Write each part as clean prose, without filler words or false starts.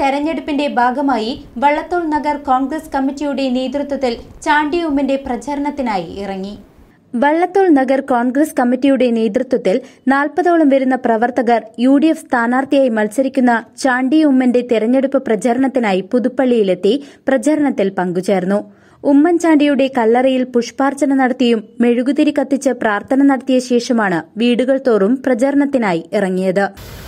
തെരഞ്ഞെടുപ്പിന്റെ ഭാഗമായി വള്ളത്തോൾ നഗർ കോൺഗ്രസ് കമ്മിറ്റിയുടെ നേതൃത്വത്തിൽ ചാണ്ടി ഉമ്മന്റെ പ്രചാരണത്തിനായി ഇറങ്ങി. വള്ളത്തോൾ നഗർ കോൺഗ്രസ് കമ്മിറ്റിയുടെ നേതൃത്വത്തിൽ 40ഓളം വരുന്ന പ്രവർത്തകർ UDF സ്ഥാനാർത്ഥിയായി മത്സരിക്കുന്ന ചാണ്ടി ഉമ്മന്റെ തെരഞ്ഞെടുപ്പ് പ്രചാരണത്തിനായി പുതുപ്പള്ളിയിലെത്തി പ്രചാരണത്തിൽ പങ്കുചേർന്നു. ഉമ്മൻചാണ്ടിയുടെ കല്ലറയിൽ പുഷ്പാർച്ചന നടത്തിയും മെഴുകുതിരി കത്തിച്ച് പ്രാർത്ഥന നടത്തിയ ശേഷമാണ് വീടുകൾ തോറും പ്രചാരണത്തിനായി ഇറങ്ങിയത്.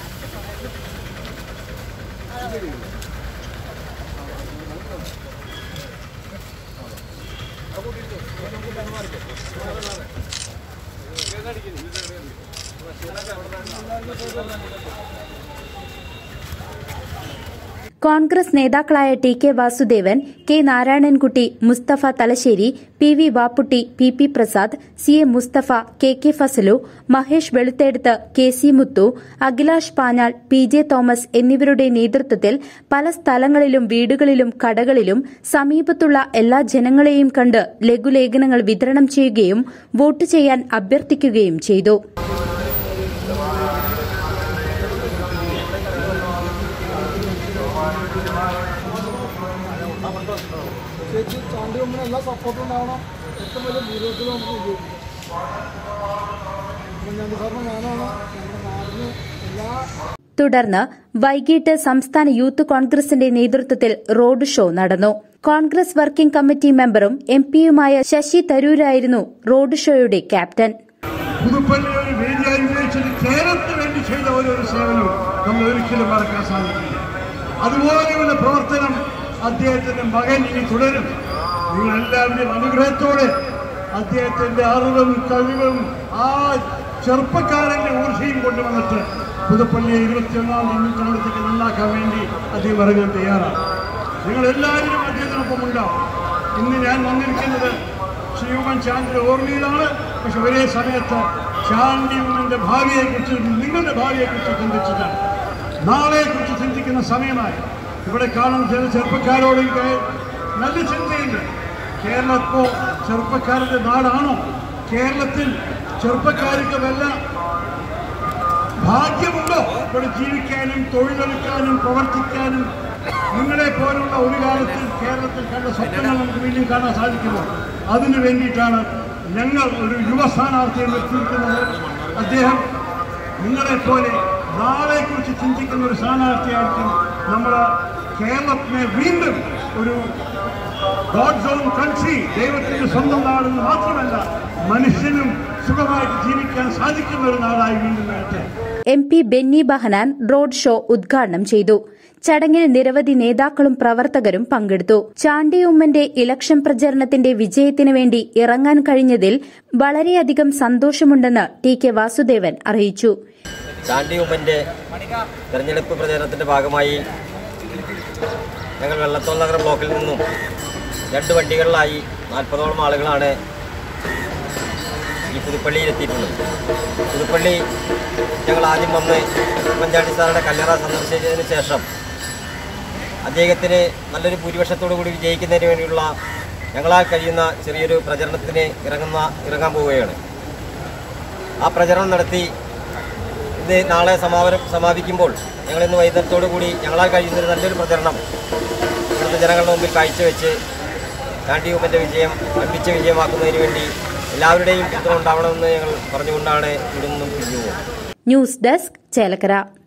കോൺഗ്രസ് നേതാക്കളായ TK Vasudevan, K Narayanankutty, Mustafa Thalassery, PV Vapputty, PP Prasad, CA Mustafa, KK Fazalu, Mahesh Veluthedath, KC Muthu, Akhilash Panjal, PJ Thomas എന്നിവരുടെ നേതൃത്വത്തിൽ പല സ്ഥലങ്ങളിലും വീടുകളിലും കടകളിലും സമീപത്തുള്ള എല്ലാ ജനങ്ങളെയും കണ്ട് ലഘുലേഖനങ്ങൾ വിതരണം ചെയ്യുകയും വോട്ട് ചെയ്യാൻ അഭ്യർത്ഥിക്കുകയും ചെയ്തു. തുടർന്ന് വൈകിട്ട് സംസ്ഥാന യൂത്ത് കോൺഗ്രസിന്റെ നേതൃത്വത്തിൽ റോഡ് ഷോ നടന്നു. കോൺഗ്രസ് വർക്കിംഗ് കമ്മിറ്റി മെമ്പറും MP-യുമായ ശശി തരൂരായിരുന്നു റോഡ് ഷോയുടെ ക്യാപ്റ്റൻ. പുതുപ്പള്ളിയിൽ കേരളത്തിന് വേണ്ടി ചെയ്ത ഓരോ സേവനവും നമ്മൾ ഒരിക്കലും മറക്കാൻ സാധിക്കില്ല. അതുപോലെയുള്ള പ്രവർത്തനം അദ്ദേഹത്തിന്റെ മകൻ ഇനി തുടരും. നിങ്ങളെല്ലാവരുടെയും അനുഗ്രഹത്തോടെ അദ്ദേഹത്തിന്റെ അറിവും കഴിവും ആ ചെറുപ്പക്കാരന്റെ ഊർജയും കൊണ്ടുവന്നിട്ട് പുതുപ്പള്ളിയെ 21ാം നൂറ്റാണ്ടത്തേക്ക് നന്നാക്കാൻ വേണ്ടി അദ്ദേഹം ഇറങ്ങാൻ തയ്യാറാണ്. നിങ്ങളെല്ലാവരും അദ്ദേഹത്തിനൊപ്പം ഉണ്ടാവും. ഇന്ന് ഞാൻ വന്നിരിക്കുന്നത് ശ്രീ ഉമ്മൻചാണ്ടിയുടെ ഓർമ്മയിലാണ്. പക്ഷെ ഒരേ സമയത്ത് ചാണ്ടി ഉമ്മന്റെ ഭാവിയെക്കുറിച്ച്, നിങ്ങളുടെ ഭാവിയെക്കുറിച്ച് ചിന്തിച്ചിട്ടാണ്. നാളെക്കുറിച്ച് ചിന്തിക്കുന്ന സമയമായി. ഇവിടെ കാണുന്ന ചില ചെറുപ്പക്കാരോട് നല്ല ചിന്തയുണ്ട്. കേരളത്തിപ്പോ ചെറുപ്പക്കാരുടെ നാടാണോ? കേരളത്തിൽ ചെറുപ്പക്കാർക്ക് വല്ല ഭാഗ്യമുണ്ടോ ഇവിടെ ജീവിക്കാനും തൊഴിലെടുക്കാനും പ്രവർത്തിക്കാനും? നിങ്ങളെ പോലുള്ള ഒരു കാലത്തിൽ കേരളത്തിൽ കണ്ട സ്വപ്നങ്ങൾ നമുക്ക് വീണ്ടും കാണാൻ സാധിക്കുമോ? അതിനു വേണ്ടിയിട്ടാണ് ഞങ്ങൾ ഒരു യുവ സ്ഥാനാർത്ഥിയെ നിർത്തിയിരിക്കുന്നത്. അദ്ദേഹം നിങ്ങളെപ്പോലെ നാളെക്കുറിച്ച് ചിന്തിക്കുന്ന ഒരു സ്ഥാനാർത്ഥിയായിരിക്കും. നമ്മുടെ കേരളത്തിനെ വീണ്ടും ഒരു ഗോഡ്സ് ഓൺ കൺട്രി, ദൈവത്തിന്റെ സ്വന്തം നാടെന്ന് മാത്രമല്ല മനുഷ്യനും സുഖമായിട്ട് ജീവിക്കാൻ സാധിക്കുന്ന ഒരു നാടായി വീണ്ടും വരട്ടെ. MP Benny Behanan road show ഉദ്ഘാടനം ചെയ്തു. ചടങ്ങിൽ നിരവധി നേതാക്കളും പ്രവർത്തകരും പങ്കെടുത്തു. ചാണ്ടി ഉമ്മന്റെ ഇലക്ഷൻ പ്രചരണത്തിന്റെ വിജയത്തിനു വേണ്ടി ഇറങ്ങാൻ കഴിഞ്ഞതിൽ വളരെയധികം സന്തോഷമുണ്ടെന്ന് TK വാസുദേവൻ അറിയിച്ചു. ചാണ്ടി ഉമ്മന്റെ തെരഞ്ഞെടുപ്പ് പ്രചരണത്തിന്റെ ഭാഗമായി ഞങ്ങൾ വള്ളത്തോൾ നഗർ ബ്ലോക്കിൽ നിന്നും 2 വണ്ടികളിലായി 40ഓളം ആളുകളാണ് ഈ പുതുപ്പള്ളിയിൽ എത്തിയിട്ടുള്ളത്. പുതുപ്പള്ളി ഞങ്ങൾ ആദ്യം വന്ന് ഉമ്മൻചാണ്ടി സാറുടെ കല്ലറ സന്ദർശിച്ചതിന് ശേഷം അദ്ദേഹത്തിന് നല്ലൊരു ഭൂരിപക്ഷത്തോടു കൂടി വിജയിക്കുന്നതിന് വേണ്ടിയുള്ള ഞങ്ങളാൽ കഴിയുന്ന ചെറിയൊരു പ്രചരണത്തിന് ഇറങ്ങാൻ പോവുകയാണ്. ആ പ്രചരണം നടത്തി ഇത് നാളെ സമാപിക്കുമ്പോൾ ഞങ്ങളിന്ന് വൈകുന്നേരത്തോടു കൂടി ഞങ്ങളാൽ കഴിയുന്നൊരു നല്ലൊരു പ്രചരണം ഇവിടുത്തെ ജനങ്ങളുടെ മുമ്പിൽ കാഴ്ചവെച്ച് ചാണ്ടി ഉമ്മന്റെ വിജയം അർപ്പിച്ച വിജയമാക്കുന്നതിന് വേണ്ടി എല്ലാവരുടെയും പിന്തുണ ഉണ്ടാവണമെന്ന് ഞങ്ങൾ പറഞ്ഞുകൊണ്ടാണ് ഇവിടെ നിന്നും പിരിഞ്ഞു പോകുന്നത്. News desk Chelakkara.